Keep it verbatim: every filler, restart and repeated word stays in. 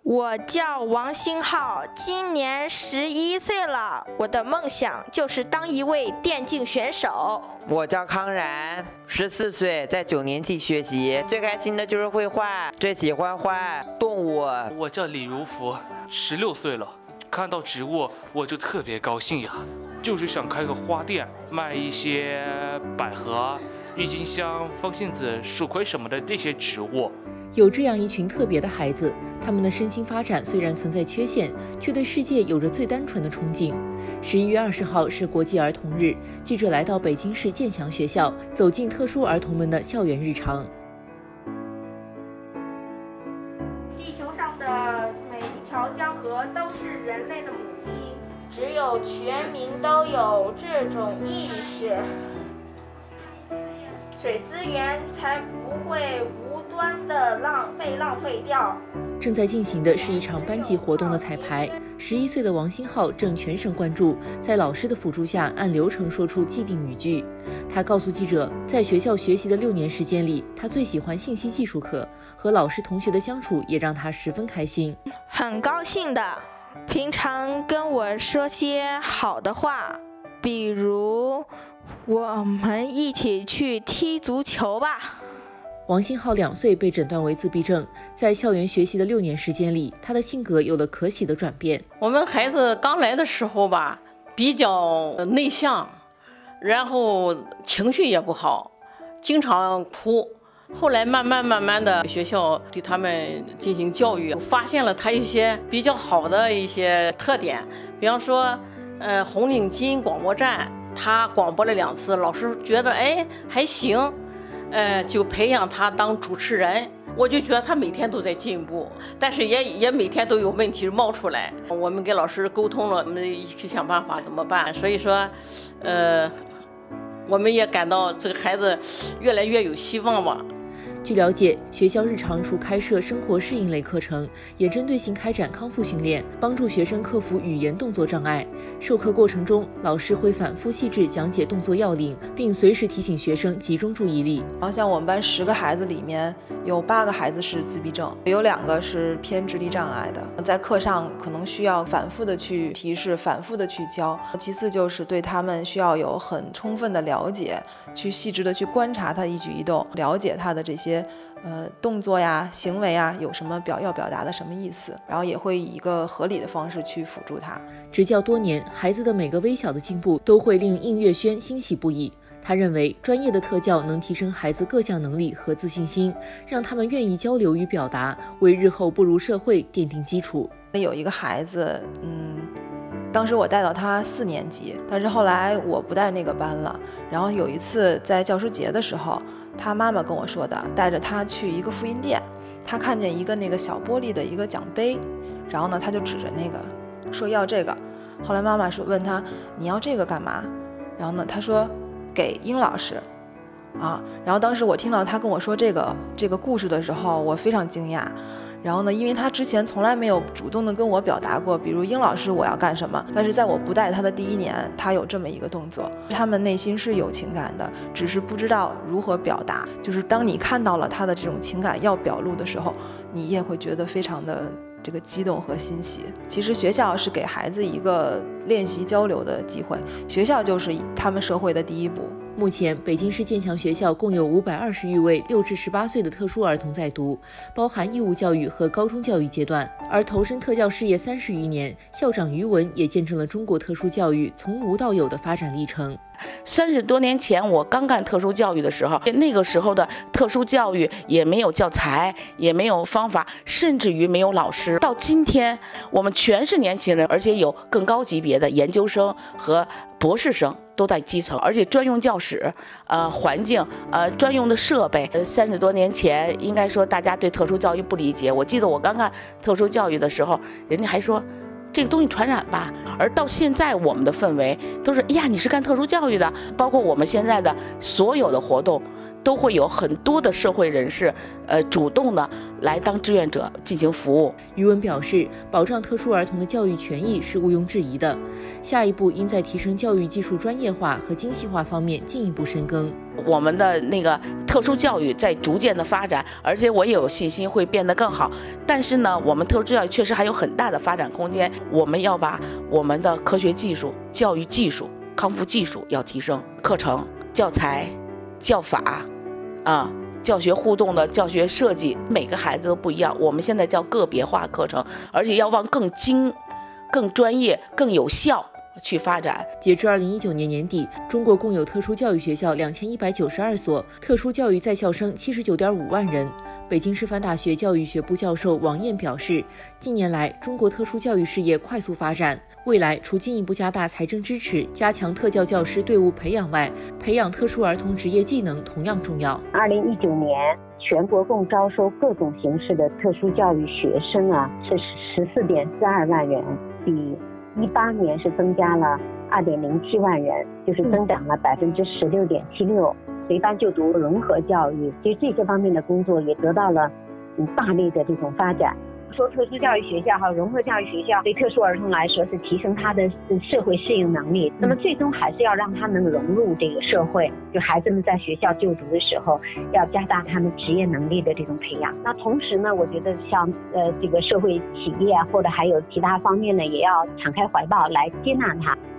我叫王星浩，今年十一岁了。我的梦想就是当一位电竞选手。 我叫康然，十四岁，在九年级学习，最开心的就是绘画，最喜欢画动物。 我叫李如福，十六岁了，看到植物我就特别高兴呀，就是想开个花店，卖一些百合、郁金香、风信子、蜀葵什么的这些植物。 有这样一群特别的孩子，他们的身心发展虽然存在缺陷，却对世界有着最单纯的憧憬。十一月二十号是国际儿童日，记者来到北京市建祥学校，走进特殊儿童们的校园日常。 地球上的每一条江河都是人类的母亲，只有全民都有这种意识，水资源才不会无端的浪被浪费掉。 正在进行的是一场班级活动的彩排，十一岁的王星浩正全神贯注，在老师的辅助下按流程说出既定语句。他告诉记者，在学校学习的六年时间里，他最喜欢信息技术课，和老师同学的相处也让他十分开心。 很高兴的，平常跟我说些好的话，比如我们一起去踢足球吧。 王星浩两岁被诊断为自闭症，在校园学习的六年时间里，他的性格有了可喜的转变。 我们孩子刚来的时候吧，比较内向，然后情绪也不好，经常哭。后来慢慢慢慢的，学校对他们进行教育，发现了他一些比较好的一些特点，比方说，呃，红领巾广播站，他广播了两次，老师觉得哎还行。呃，就培养他当主持人，我就觉得他每天都在进步，但是也也每天都有问题冒出来。我们跟老师沟通了，我们一起想办法怎么办。所以说，呃，我们也感到这个孩子越来越有希望吧。 据了解，学校日常除开设生活适应类课程，也针对性开展康复训练，帮助学生克服语言动作障碍。授课过程中，老师会反复细致讲解动作要领，并随时提醒学生集中注意力。 然后像我们班十个孩子里面，有八个孩子是自闭症，有两个是偏智力障碍的。在课上可能需要反复的去提示，反复的去教。其次就是对他们需要有很充分的了解，去细致的去观察他一举一动，了解他的这些。呃，动作呀、行为呀，有什么表要表达的什么意思，然后也会以一个合理的方式去辅助他。 执教多年，孩子的每个微小的进步都会令应月轩欣喜不已。他认为，专业的特教能提升孩子各项能力和自信心，让他们愿意交流与表达，为日后步入社会奠定基础。 有一个孩子，嗯，当时我带到他四年级，但是后来我不带那个班了。然后有一次在教师节的时候，他妈妈跟我说的，带着他去一个复印店，他看见一个那个小玻璃的一个奖杯，然后呢，他就指着那个说要这个。后来妈妈说问他你要这个干嘛？然后呢，他说给殷老师啊。然后当时我听到他跟我说这个这个故事的时候，我非常惊讶。然后呢，因为他之前从来没有主动的跟我表达过，比如殷老师我要干什么，但是在我不带他的第一年，他有这么一个动作，他们内心是有情感的，只是不知道如何表达。就是当你看到了他的这种情感要表露的时候，你也会觉得非常的这个激动和欣喜。其实学校是给孩子一个练习交流的机会，学校就是他们社会的第一步。 目前，北京市建强学校共有五百二十余位六至十八岁的特殊儿童在读，包含义务教育和高中教育阶段。而投身特教事业三十余年，校长于文也见证了中国特殊教育从无到有的发展历程。 三十多年前，我刚干特殊教育的时候，那个时候的特殊教育也没有教材，也没有方法，甚至于没有老师。到今天，我们全是年轻人，而且有更高级别的研究生和博士生都在基层，而且专用教室、呃环境、呃专用的设备。三十多年前，应该说大家对特殊教育不理解。我记得我刚干特殊教育的时候，人家还说这个东西传染吧，而到现在我们的氛围都是，哎呀，你是干特殊教育的，包括我们现在的所有的活动都会有很多的社会人士，呃，主动的来当志愿者进行服务。 于文表示，保障特殊儿童的教育权益是毋庸置疑的，下一步应在提升教育技术专业化和精细化方面进一步深耕。 我们的那个特殊教育在逐渐的发展，而且我也有信心会变得更好。但是呢，我们特殊教育确实还有很大的发展空间，我们要把我们的科学技术、教育技术、康复技术要提升，课程、教材、教法，啊，教学互动的教学设计，每个孩子都不一样。我们现在叫个别化课程，而且要往更精、更专业、更有效去发展。 截至二零一九年年底，中国共有特殊教育学校两千一百九十二所，特殊教育在校生七十九点五万人。北京师范大学教育学部教授王燕表示，近年来中国特殊教育事业快速发展，未来除进一步加大财政支持，加强特教教师队伍培养外，培养特殊儿童职业技能同样重要。 二零一九年全国共招收各种形式的特殊教育学生啊，是十四点四二万人，比一八年是增加了二点零七万人，就是增长了百分之十六点七六。随班就读融合教育，其实这些方面的工作也得到了嗯大力的这种发展。说特殊教育学校和融合教育学校对特殊儿童来说是提升他的社会适应能力，那么最终还是要让他能融入这个社会。就孩子们在学校就读的时候，要加大他们职业能力的这种培养。那同时呢，我觉得像呃这个社会企业或者还有其他方面呢，也要敞开怀抱来接纳他。